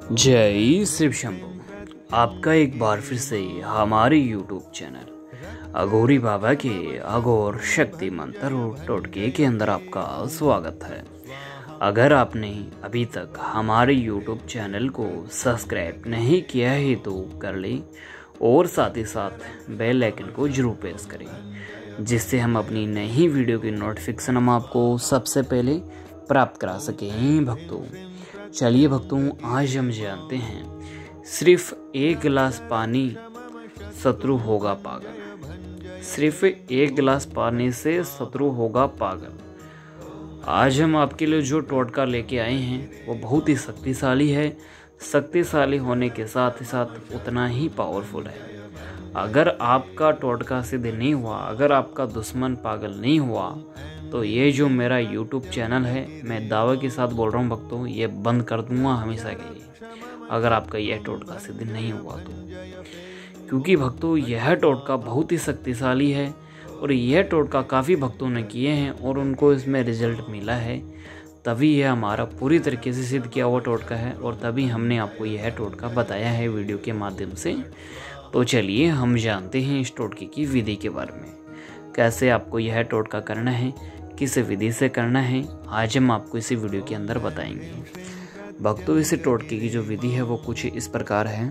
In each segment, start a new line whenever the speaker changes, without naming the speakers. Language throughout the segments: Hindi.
जय शिव शंभू। आपका एक बार फिर से हमारे YouTube चैनल अघोरी बाबा के अघोर शक्ति मंत्र और टोटके के अंदर आपका स्वागत है। अगर आपने अभी तक हमारे YouTube चैनल को सब्सक्राइब नहीं किया है तो कर लें और साथ ही साथ बेल आइकन को जरूर प्रेस करें, जिससे हम अपनी नई वीडियो की नोटिफिकेशन हम आपको सबसे पहले प्राप्त करा सकें। भक्तों, चलिए भक्तों, आज हम जानते हैं सिर्फ एक गिलास पानी शत्रु होगा पागल। सिर्फ एक गिलास पानी से शत्रु होगा पागल। आज हम आपके लिए जो टोटका लेके आए हैं वो बहुत ही शक्तिशाली है। शक्तिशाली होने के साथ ही साथ उतना ही पावरफुल है। अगर आपका टोटका सिद्ध नहीं हुआ, अगर आपका दुश्मन पागल नहीं हुआ, तो ये जो मेरा YouTube चैनल है, मैं दावे के साथ बोल रहा हूँ भक्तों, ये बंद कर दूंगा हमेशा के लिए, अगर आपका यह टोटका सिद्ध नहीं हुआ तो। क्योंकि भक्तों यह टोटका बहुत ही शक्तिशाली है और यह टोटका काफ़ी भक्तों ने किए हैं और उनको इसमें रिजल्ट मिला है। तभी यह हमारा पूरी तरीके से सिद्ध किया हुआ टोटका है और तभी हमने आपको यह टोटका बताया है वीडियो के माध्यम से। तो चलिए हम जानते हैं इस टोटके की विधि के बारे में, कैसे आपको यह टोटका करना है, किस विधि से करना है, आज हम आपको इसी वीडियो के अंदर बताएंगे। भक्तों, इस टोटके की जो विधि है वो कुछ इस प्रकार है।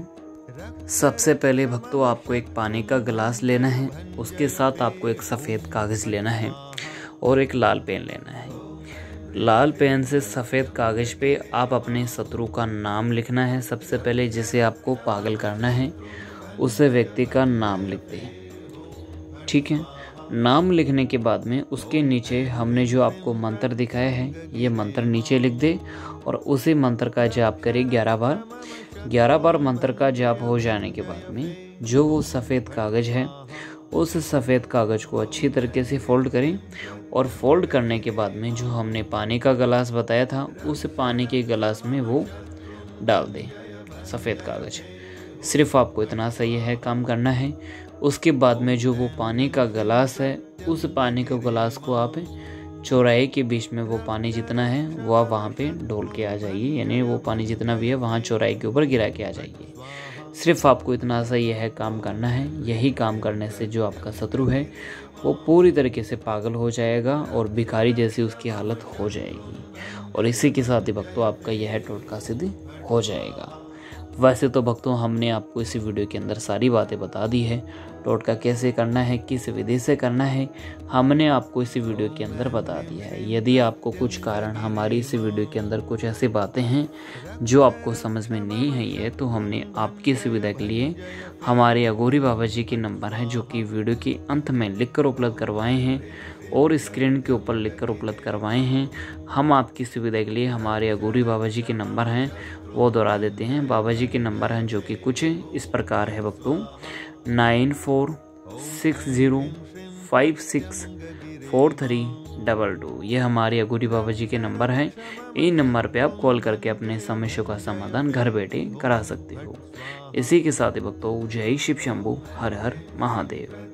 सबसे पहले भक्तों, आपको एक पानी का गिलास लेना है, उसके साथ आपको एक सफ़ेद कागज़ लेना है और एक लाल पेन लेना है। लाल पेन से सफ़ेद कागज़ पे आप अपने शत्रु का नाम लिखना है। सबसे पहले जिसे आपको पागल करना है उस व्यक्ति का नाम लिख दें, ठीक है। नाम लिखने के बाद में उसके नीचे हमने जो आपको मंत्र दिखाया है ये मंत्र नीचे लिख दे और उसी मंत्र का जाप करें 11 बार। 11 बार मंत्र का जाप हो जाने के बाद में जो वो सफ़ेद कागज़ है उस सफ़ेद कागज़ को अच्छी तरीके से फोल्ड करें और फोल्ड करने के बाद में जो हमने पानी का गिलास बताया था उस पानी के गिलास में वो डाल दें सफ़ेद कागज़। सिर्फ आपको इतना सही है काम करना है। उसके बाद में जो वो पानी का गिलास है उस पानी के गिलास को आप चौराहे के बीच में वो पानी जितना है वो आप वहाँ पे ढोल के आ जाइए, यानी वो पानी जितना भी है वहाँ चौराहे के ऊपर गिरा के आ जाइए। सिर्फ आपको इतना सा यह काम करना है। यही काम करने से जो आपका शत्रु है वो पूरी तरीके से पागल हो जाएगा और भिखारी जैसी उसकी हालत हो जाएगी और इसी के साथ ही भक्तों आपका यह टोटका सिद्ध हो जाएगा। वैसे तो भक्तों हमने आपको इसी वीडियो के अंदर सारी बातें बता दी है, टोटका कैसे करना है, किस विधि से करना है, हमने आपको इसी वीडियो के अंदर बता दिया है। यदि आपको कुछ कारण हमारी इसी वीडियो के अंदर कुछ ऐसी बातें हैं जो आपको समझ में नहीं आई है, तो हमने आपकी सुविधा के लिए हमारे अघोरी बाबा जी के नंबर है जो कि वीडियो के अंत में लिखकर उपलब्ध करवाए हैं और स्क्रीन के ऊपर लिखकर उपलब्ध करवाए हैं। हम आपकी सुविधा के लिए हमारे अघोरी बाबा जी के नंबर हैं वो दोहरा देते हैं। बाबा जी के नंबर हैं जो कि कुछ इस प्रकार है भक्तों, 9460564322। ये हमारे अघोरी बाबा जी के नंबर हैं। इन नंबर पे आप कॉल करके अपने समस्या का समाधान घर बैठे करा सकते हो। इसी के साथ ही भक्तों, जय शिव शंभू, हर हर महादेव।